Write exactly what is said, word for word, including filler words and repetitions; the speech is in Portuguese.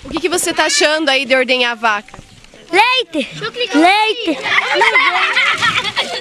O que, que você tá achando aí de ordenhar a vaca? Leite! Leite!